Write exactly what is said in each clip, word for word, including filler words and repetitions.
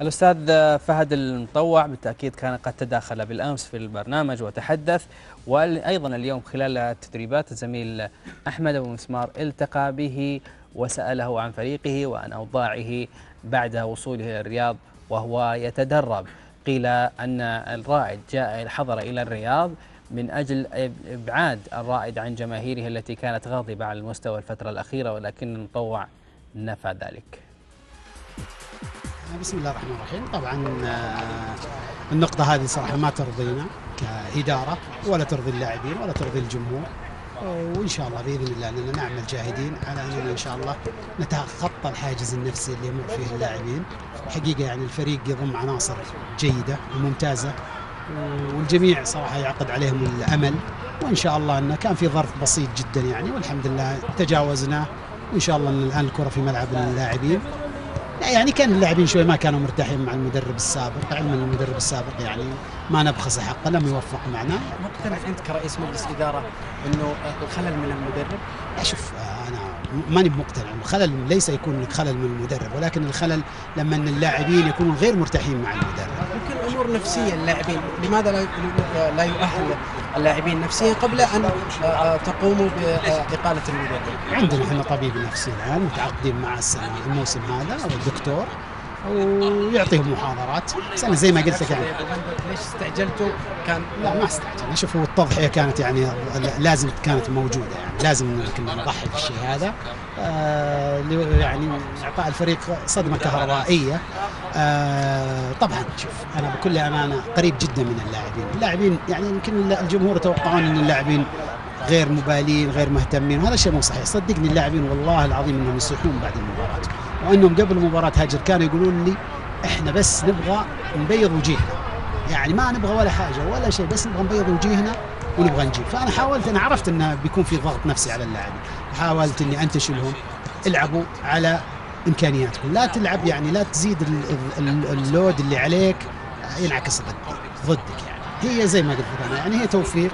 الأستاذ فهد المطوع بالتأكيد كان قد تداخل بالأمس في البرنامج وتحدث، وأيضا اليوم خلال التدريبات الزميل أحمد أبو مسمار التقى به وسأله عن فريقه وعن أوضاعه بعد وصوله إلى الرياض وهو يتدرب. قيل أن الرائد جاء حضر إلى الرياض من أجل إبعاد الرائد عن جماهيره التي كانت غاضبة على المستوى الفترة الأخيرة، ولكن المطوع نفى ذلك. بسم الله الرحمن الرحيم. طبعا النقطة هذه صراحة ما ترضينا كإدارة ولا ترضي اللاعبين ولا ترضي الجمهور، وإن شاء الله بإذن الله أننا نعمل جاهدين على أننا إن شاء الله نتخطى الحاجز النفسي اللي يمر فيه اللاعبين. الحقيقة يعني الفريق يضم عناصر جيدة وممتازة، والجميع صراحة يعقد عليهم الأمل، وإن شاء الله أنه كان في ظرف بسيط جدا يعني والحمد لله تجاوزناه، وإن شاء الله أن الآن الكرة في ملعب اللاعبين. يعني كان اللاعبين شوي ما كانوا مرتاحين مع المدرب السابق، علما المدرب السابق يعني ما نبخس حقه، لم يوفق معنا. مقتنع انت كرئيس مجلس اداره انه الخلل من المدرب؟ لا شوف، انا ماني مقتنع، الخلل ليس يكون لك خلل من المدرب، ولكن الخلل لما ان اللاعبين يكونوا غير مرتاحين مع المدرب. يمكن امور نفسيه اللاعبين، لماذا لا لا يؤهل اللاعبين نفسيا قبل ان تقوموا باقاله المدرب؟ عندنا احنا طبيب نفسي الان متعاقدين مع الموسم هذا او الدكتور، ويعطيهم محاضرات. بس انا زي ما قلت لك يعني ليش استعجلتوا؟ كان لا ما استعجلنا، شوف هو التضحيه كانت يعني لازم كانت موجوده، يعني لازم كنا نضحي بالشيء هذا آه يعني اعطاء الفريق صدمه كهربائيه. آه طبعا شوف انا بكل امانه قريب جدا من اللاعبين، اللاعبين يعني يمكن الجمهور يتوقعون ان اللاعبين غير مبالين غير مهتمين، وهذا الشيء مو صحيح. صدقني اللاعبين والله العظيم انهم يصيحون بعد المباراه، وانهم قبل مباراه هاجر كانوا يقولون لي احنا بس نبغى نبيض وجيهنا، يعني ما نبغى ولا حاجه ولا شيء، بس نبغى نبيض وجيهنا ونبغى نجيب. فانا حاولت، انا عرفت انه بيكون في ضغط نفسي على اللاعبين، حاولت اني انتشل لهم العبوا على امكانياتكم، لا تلعب يعني لا تزيد اللود اللي عليك ينعكس ضدك ضدك يعني هي زي ما قلت انا يعني هي توفيق،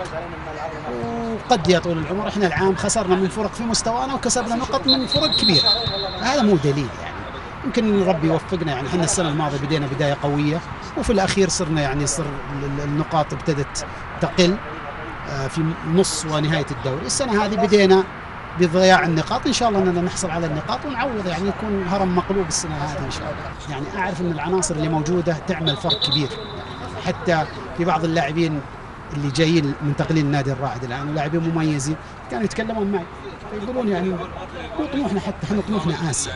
وقد يا طول العمر احنا العام خسرنا من فرق في مستوانا وكسبنا نقط من فرق كبيره، هذا مو دليل يعني. يمكن ربي يوفقنا، يعني احنا السنه الماضيه بدينا بدايه قويه وفي الاخير صرنا يعني صر النقاط ابتدت تقل في نص ونهايه الدوري. السنه هذه بدينا بضياع النقاط، ان شاء الله اننا نحصل على النقاط ونعوض، يعني يكون هرم مقلوب السنه هذه ان شاء الله. يعني اعرف ان العناصر اللي موجوده تعمل فرق كبير، يعني حتى في بعض اللاعبين اللي جايين منتقلين النادي الرائد الان ولاعبين مميزين كانوا يتكلمون معي يقولون يعني مو طموحنا، حتى احنا طموحنا اسيا،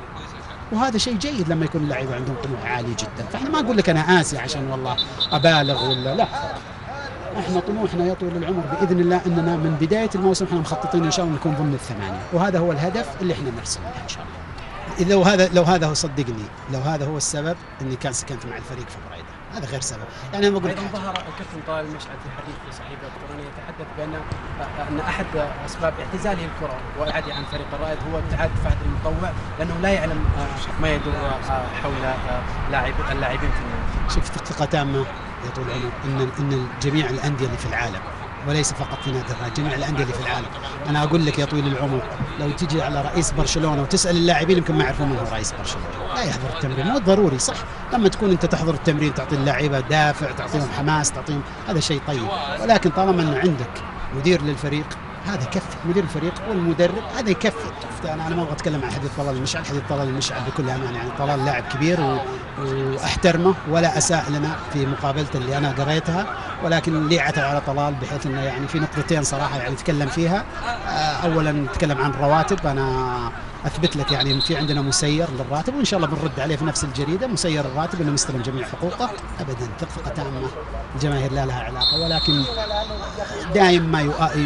وهذا شيء جيد لما يكون اللاعبين عندهم طموح عالي جدا. فاحنا ما اقول لك انا اسيا عشان والله ابالغ ولا لا، احنا طموحنا يا طويل العمر باذن الله اننا من بدايه الموسم احنا مخططين ان شاء الله نكون ضمن الثمانيه، وهذا هو الهدف اللي احنا نرسم له ان شاء الله. لو هذا لو هذا هو صدقني لو هذا هو السبب اني كان سكنت مع الفريق في بريده، هذا غير سبب. يعني انا بقول ايضا ظهر الكابتن طلال المشعل في حديث في صحيفه الكترونيه يتحدث بان ان احد اسباب اعتزاله الكره وابعاده عن فريق الرائد هو ابتعاد فهد المطوع، لانه لا يعلم ما يدور حول لاعب اللاعبين في النادي. شوف ثقه تامه يا طول العمر ان ان جميع الانديه اللي في العالم وليس فقط في نادي الرائد، جميع الانديه اللي في العالم. انا اقول لك يا طويل العمر لو تجي على رئيس برشلونه وتسال اللاعبين يمكن ما يعرفون من هو رئيس برشلونه، لا يحضر التمرين، مو ضروري صح. لما تكون انت تحضر التمرين تعطي اللاعيبه دافع، تعطيهم حماس، تعطيهم هذا شيء طيب، ولكن طالما انه عندك مدير للفريق هذا يكفي، مدير الفريق والمدرب هذا يكفي. انا انا ما ابغى اتكلم عن حديث طلال المشعل، حديث طلال المشعل بكل امانه يعني طلال لاعب كبير و... واحترمه ولا اساء لنا في مقابلته اللي انا قريتها، ولكن لي عتب على طلال بحيث انه يعني في نقطتين صراحه يعني تكلم فيها. اولا نتكلم عن الرواتب، انا اثبت لك يعني في عندنا مسير للراتب وان شاء الله بنرد عليه في نفس الجريده، مسير الراتب انه مستلم جميع حقوقه ابدا، ثقه تامه، الجماهير لا لها علاقه، ولكن دائما ما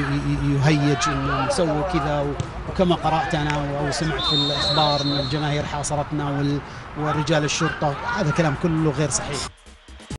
يهيج انه نسوي كذا، وكما قرات انا او سمعت في الاخبار ان الجماهير حاصرتنا ورجال الشرطه، هذا كلام كله غير صحيح.